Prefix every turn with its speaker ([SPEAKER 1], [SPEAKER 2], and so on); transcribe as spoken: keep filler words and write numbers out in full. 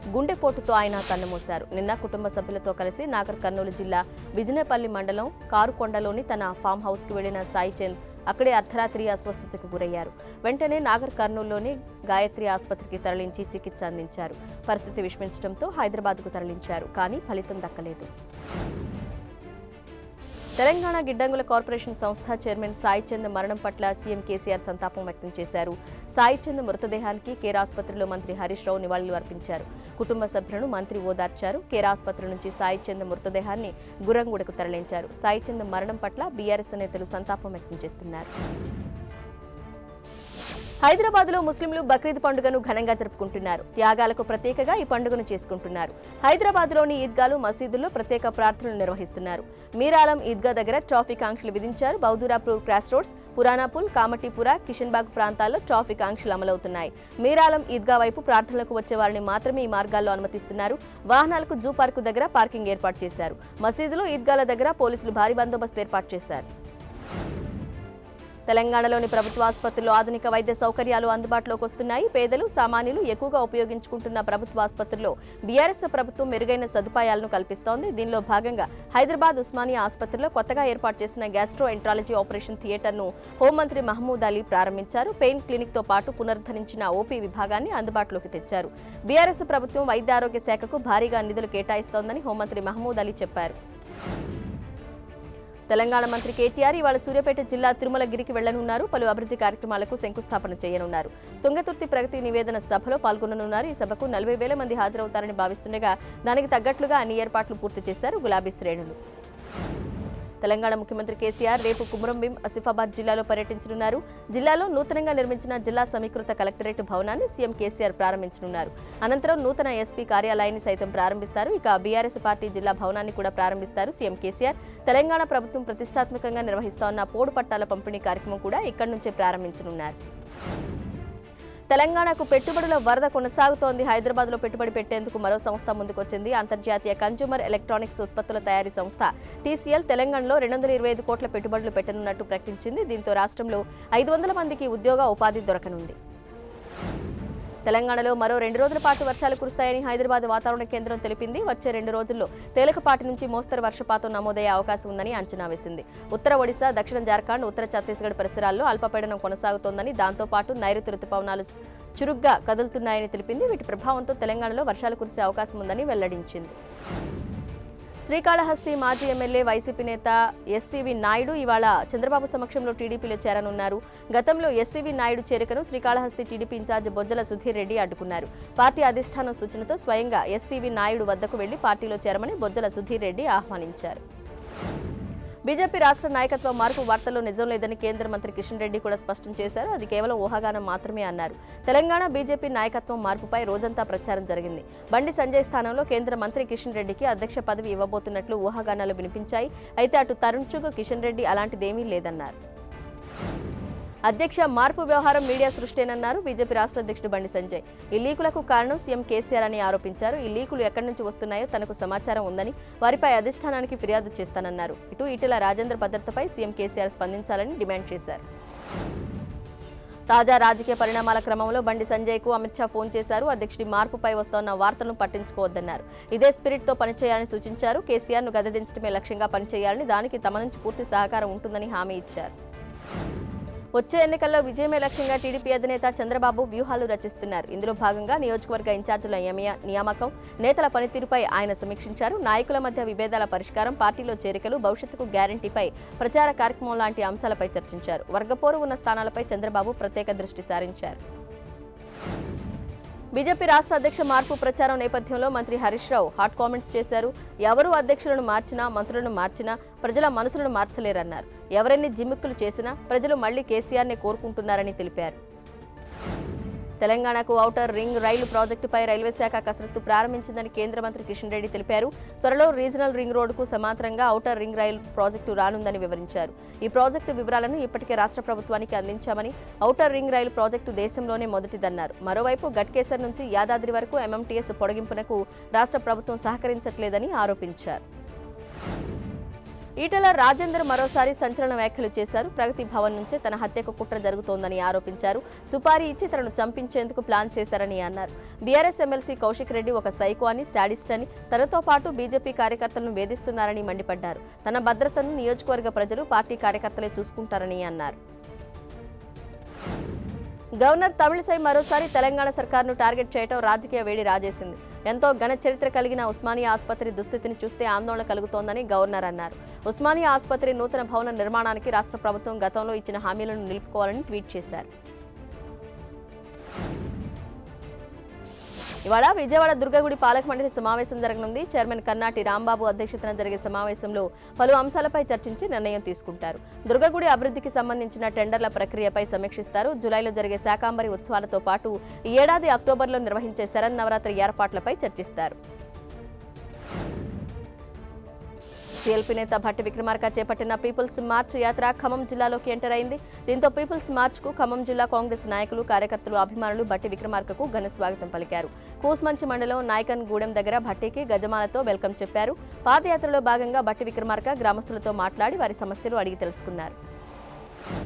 [SPEAKER 1] గుండెపోటుతో ఆయన కన్నుమూశారు. నిన్న కుటుంబ సభ్యులతో కలిసి నాగర్ కర్నూలు జిల్లా బిజినేపల్లి మండలం కారుకొండలోని తన ఫామ్ హౌస్కు వెళ్లిన సాయి చంద్ అక్కడే అర్ధరాత్రి అస్వస్థతకు గురయ్యారు. వెంటనే నాగర్ కర్నూలులోని గాయత్రి ఆసుపత్రికి తరలించి చికిత్స అందించారు. పరిస్థితి విషమించడంతో హైదరాబాద్కు తరలించారు. కానీ ఫలితం దక్కలేదు. తెలంగాణ గిడ్డంగుల కార్పొరేషన్ సంస్థ చైర్మన్ సాయి చంద్ మరణం పట్ల సీఎం కేసీఆర్ సంతాపం వ్యక్తం చేశారు. సాయి చంద్ మృతదేహానికి కేర్ ఆసుపత్రిలో మంత్రి హరీష్ రావు నివాళులు అర్పించారు. కుటుంబ సభ్యులను మంత్రి ఓదార్చారు. కేర్ ఆసుపత్రి నుంచి సాయి చంద్ మృతదేహాన్ని గుర్రంగూడకు తరలించారు. సాయి చంద్ మరణం పట్ల బీఆర్ఎస్ నేతలు సంతాపం వ్యక్తం చేస్తున్నారు. హైదరాబాద్ లో ముస్లింలు బక్రీద్ పండుగను ఘనంగా జరుపుకుంటున్నారు. త్యాగాలకు ప్రత్యేకగా ఈ పండుగను చేసుకుంటున్నారు. హైదరాబాద్ లోని ఈద్గాలు మసీదుల్లో ప్రత్యేక ప్రార్థనలు నిర్వహిస్తున్నారు. మీరాలం ఈద్గా దగ్గర ట్రాఫిక్ ఆంక్షలు విధించారు. బౌదూరాపూర్ క్రాస్ రోడ్స్, పురానాపూల్, కామటీపుర, కిషన్బాగ్ ప్రాంతాల్లో ట్రాఫిక్ ఆంక్షలు అమలవుతున్నాయి. మీరాలం ఈద్గా వైపు ప్రార్థనలకు వచ్చే వారిని మాత్రమే ఈ మార్గాల్లో అనుమతిస్తున్నారు. వాహనాలకు జూ పార్కు దగ్గర పార్కింగ్ ఏర్పాటు చేశారు. మసీదులు, ఈద్గాల దగ్గర పోలీసులు భారీ బందోబస్తు ఏర్పాటు చేశారు. తెలంగాణలోని ప్రభుత్వ ఆసుపత్రుల్లో ఆధునిక వైద్య సౌకర్యాలు అందుబాటులోకి వస్తున్నాయి. పేదలు, సామాన్యులు ఎక్కువగా ఉపయోగించుకుంటున్న ప్రభుత్వ ఆసుపత్రుల్లో బీఆర్ఎస్ ప్రభుత్వం మెరుగైన సదుపాయాలను కల్పిస్తోంది. దీనిలో భాగంగా హైదరాబాద్ ఉస్మానియా ఆసుపత్రిలో కొత్తగా ఏర్పాటు చేసిన గ్యాస్ట్రో ఎంట్రాలజీ ఆపరేషన్ థియేటర్ను హోంమంత్రి మహమూద్ అలీ ప్రారంభించారు. పెయిన్ క్లినిక్ తో పాటు పునరుద్ధరించిన ఓపీ విభాగాన్ని అందుబాటులోకి తెచ్చారు. బీఆర్ఎస్ ప్రభుత్వం వైద్య ఆరోగ్య శాఖకు భారీగా నిధులు కేటాయిస్తోందని హోంమంత్రి మహమూద్ అలీ చెప్పారు. తెలంగాణ మంత్రి కేటీఆర్ ఇవాళ సూర్యాపేట జిల్లా తిరుమలగిరికి వెళ్లనున్నారు. పలు అభివృద్ధి కార్యక్రమాలకు శంకుస్థాపన చేయనున్నారు. తుంగతుర్తి ప్రగతి నివేదన సభలో పాల్గొననున్నారు. ఈ సభకు నలభై వేల మంది హాజరవుతారని భావిస్తుండగా దానికి తగ్గట్లుగా అన్ని ఏర్పాట్లు పూర్తి చేశారు గులాబీ శ్రేణులు. తెలంగాణ ముఖ్యమంత్రి కేసీఆర్ రేపు కుమ్రంభీం, ఆసిఫాబాద్ జిల్లాలో పర్యటించనున్నారు. జిల్లాలో నూతనంగా నిర్మించిన జిల్లా సమీకృత కలెక్టరేట్ భవనాన్ని సీఎం కేసీఆర్ ప్రారంభించనున్నారు. అనంతరం నూతన ఎస్పీ కార్యాలయాన్ని సైతం ప్రారంభిస్తారు. ఇక బీఆర్ఎస్ పార్టీ జిల్లా భవనాన్ని కూడా ప్రారంభిస్తారు సీఎం కేసీఆర్. తెలంగాణ ప్రభుత్వం ప్రతిష్టాత్మకంగా నిర్వహిస్తోన్న పోడు పట్టాల పంపిణీ కార్యక్రమం కూడా ఇక్కడి నుంచే ప్రారంభించనున్నారు. తెలంగాణకు పెట్టుబడుల వరద కొనసాగుతోంది. హైదరాబాద్ లో పెట్టుబడి పెట్టేందుకు మరో సంస్థ ముందుకొచ్చింది. అంతర్జాతీయ కన్జ్యూమర్ ఎలక్ట్రానిక్స్ ఉత్పత్తుల తయారీ సంస్థ టీసీఎల్ తెలంగాణలో రెండు వందల ఇరవై ఐదు కోట్ల పెట్టుబడులు పెట్టనున్నట్టు ప్రకటించింది. దీంతో రాష్ట్రంలో ఐదు వందల మందికి ఉద్యోగ ఉపాధి దొరకనుంది. తెలంగాణలో మరో రెండు రోజుల పాటు వర్షాలు కురుస్తాయని హైదరాబాద్ వాతావరణ కేంద్రం తెలిపింది. వచ్చే రెండు రోజుల్లో తేలికపాటి నుంచి మోస్తరు వర్షపాతం నమోదయ్యే అవకాశం ఉందని అంచనా వేసింది. ఉత్తర ఒడిశా, దక్షిణ జార్ఖండ్, ఉత్తర ఛత్తీస్గఢ్ పరిసరాల్లో అల్పపీడనం కొనసాగుతోందని, దాంతోపాటు నైరుతి రుతుపవనాలు చురుగ్గా కదులుతున్నాయని తెలిపింది. వీటి ప్రభావంతో తెలంగాణలో వర్షాలు కురిసే అవకాశం ఉందని వెల్లడించింది. శ్రీకాళహస్తి మాజీ ఎమ్మెల్యే వైసీపీ నేత ఎస్సీవీ నాయుడు ఇవాళ చంద్రబాబు సమక్షంలో టీడీపీలో చేరనున్నారు. గతంలో ఎస్సీవీ నాయుడు చేరికను శ్రీకాళహస్తి టీడీపీ ఇన్ఛార్జ్ బొజ్జల సుధీర్ రెడ్డి అడ్డుకున్నారు. పార్టీ అధిష్టానం సూచనతో స్వయంగా ఎస్సీవీ నాయుడు వద్దకు వెళ్లి పార్టీలో చేరమని బొజ్జల సుధీర్ రెడ్డి ఆహ్వానించారు. బీజేపీ రాష్ట్ర నాయకత్వ మార్పు వార్తల్లో నిజం లేదని కేంద్ర మంత్రి కిషన్ రెడ్డి కూడా స్పష్టం చేశారు. అది కేవలం ఊహాగానం మాత్రమే అన్నారు. తెలంగాణ బీజేపీ నాయకత్వం మార్పుపై రోజంతా ప్రచారం జరిగింది. బండి సంజయ్ స్థానంలో కేంద్ర మంత్రి కిషన్ రెడ్డికి అధ్యక్ష పదవి ఇవ్వబోతున్నట్లు ఊహాగానాలు వినిపించాయి. అయితే అటు తరుణ్ చుగ్, కిషన్ రెడ్డి అలాంటిదేమీ లేదన్నారు. అధ్యక్ష మార్పు వ్యవహారం మీడియా సృష్టేనన్నారు బీజేపీ రాష్ట్ర అధ్యక్షుడు బండి సంజయ్. ఈ లీకులకు కారణం సీఎం కేసీఆర్ అని ఆరోపించారు. ఈ లీకులు ఎక్కడి నుంచి వస్తున్నాయో తనకు సమాచారం ఉందని, వారిపై అధిష్టానానికి ఫిర్యాదు చేస్తానన్నారు. ఇటు ఈటెల రాజేందర్ భద్రతపై సీఎం కేసీఆర్ స్పందించాలని డిమాండ్ చేశారు. తాజా రాజకీయ పరిణామాల క్రమంలో బండి సంజయ్కు అమిత్ షా ఫోన్ చేశారు. అధ్యక్షుడి మార్పుపై వస్తోన్న వార్తలను పట్టించుకోవద్దన్నారు. ఇదే స్పిరిట్తో పనిచేయాలని సూచించారు. కేసీఆర్ను గద్దెదించడమే లక్ష్యంగా పనిచేయాలని, దానికి తమ నుంచి పూర్తి సహకారం ఉంటుందని హామీ ఇచ్చారు. వచ్చే ఎన్నికల్లో విజయమే లక్ష్యంగా టీడీపీ అధినేత చంద్రబాబు వ్యూహాలు రచిస్తున్నారు. ఇందులో భాగంగా నియోజకవర్గ ఇన్ఛార్జీల నియామకం, నేతల పనితీరుపై ఆయన సమీక్షించారు. నాయకుల మధ్య విభేదాల పరిష్కారం, పార్టీలో చేరికలు, భవిష్యత్తుకు గ్యారంటీపై ప్రచార కార్యక్రమం లాంటి అంశాలపై చర్చించారు. వర్గపోరు ఉన్న స్థానాలపై చంద్రబాబు ప్రత్యేక దృష్టి సారించారు. బీజేపీ రాష్ట్ర అధ్యక్ష మార్పు ప్రచారం నేపథ్యంలో మంత్రి హరీష్ రావు హాట్ కామెంట్స్ చేశారు. ఎవరు అధ్యక్షులను మార్చినా, మంత్రులను మార్చినా ప్రజల మనసులను మార్చలేరన్నారు. ఎవరెన్ని జిమ్మిక్కులు చేసినా ప్రజలు మళ్లీ కేసీఆర్నే కోరుకుంటున్నారని తెలిపారు. తెలంగాణకు ఔటర్ రింగ్ రైలు ప్రాజెక్టుపై రైల్వే శాఖ కసరత్తు ప్రారంభించిందని కేంద్ర మంత్రి కిషన్ రెడ్డి తెలిపారు. త్వరలో రీజనల్ రింగ్ రోడ్డుకు సమాంతరంగా ఔటర్ రింగ్ రైలు ప్రాజెక్టు రానుందని వివరించారు. ఈ ప్రాజెక్టు వివరాలను ఇప్పటికే రాష్ట్ర ప్రభుత్వానికి అందించామని, ఔటర్ రింగ్ రైలు ప్రాజెక్టు దేశంలోనే మొదటిదన్నారు. మరోవైపు గట్కేసర్ నుంచి యాదాద్రి వరకు ఎంఎంటీఎస్ పొడిగింపునకు రాష్ట్ర ప్రభుత్వం సహకరించట్లేదని ఆరోపించారు. ఈటెల రాజేందర్ మరోసారి సంచలన వ్యాఖ్యలు చేశారు. ప్రగతి భవన్ నుంచే తన హత్యకు కుట్ర జరుగుతోందని ఆరోపించారు. సుపారీ ఇచ్చి తనను చంపించేందుకు ప్లాన్ చేశారని అన్నారు. బీఆర్ఎస్ ఎమ్మెల్సీ కౌశిక్ రెడ్డి ఒక సైకో అని, శాడిస్ట్ అని, తనతో పాటు బీజేపీ కార్యకర్తలను వేధిస్తున్నారని మండిపడ్డారు. తన భద్రతను నియోజకవర్గ ప్రజలు, పార్టీ కార్యకర్తలే చూసుకుంటారని అన్నారు. గవర్నర్ తమిళిసై మరోసారి తెలంగాణ సర్కార్ను టార్గెట్ చేయడం రాజకీయ వేడి రాజేసింది. ఎంతో ఘన చరిత్ర కలిగిన ఉస్మానియా ఆసుపత్రి దుస్థితిని చూస్తే ఆందోళన కలుగుతోందని గవర్నర్ అన్నారు. ఉస్మానియా ఆసుపత్రి నూతన భవన నిర్మాణానికి రాష్ట్ర ప్రభుత్వం గతంలో ఇచ్చిన హామీలను నిలుపుకోవాలని ట్వీట్ చేశారు. ఇవాళ విజయవాడ దుర్గగుడి పాలక మండలి సమావేశం జరగనుంది. చైర్మన్ కన్నాటి రాంబాబు అధ్యక్షతన జరిగే సమావేశంలో పలు అంశాలపై చర్చించి నిర్ణయం తీసుకుంటారు. దుర్గగుడి అభివృద్ధికి సంబంధించిన టెండర్ల ప్రక్రియపై సమీక్షిస్తారు. జూలైలో జరిగే శాకాంబరి ఉత్సవాలతో పాటు ఈ ఏడాది అక్టోబర్లో నిర్వహించే శరన్నవరాత్రి ఏర్పాట్లపై చర్చిస్తారు. సీఎల్పీ నేత భట్టి విక్రమార్క చేపట్టిన పీపుల్స్ మార్చ్ యాత్ర ఖమ్మం జిల్లాలోకి ఎంటర్ అయింది. దీంతో పీపుల్స్ మార్చ్ కు ఖమ్మం జిల్లా కాంగ్రెస్ నాయకులు, కార్యకర్తలు, అభిమానులు భట్టి విక్రమార్కకు ఘన స్వాగతం పలికారు. కూస్మంచి మండలం నాయకన్ గూడెం దగ్గర భట్టికి గజమాలతో వెల్కమ్ చెప్పారు. పాదయాత్రలో భాగంగా భట్టి విక్రమార్క గ్రామస్తులతో మాట్లాడి వారి సమస్యలు అడిగి తెలుసుకున్నారు.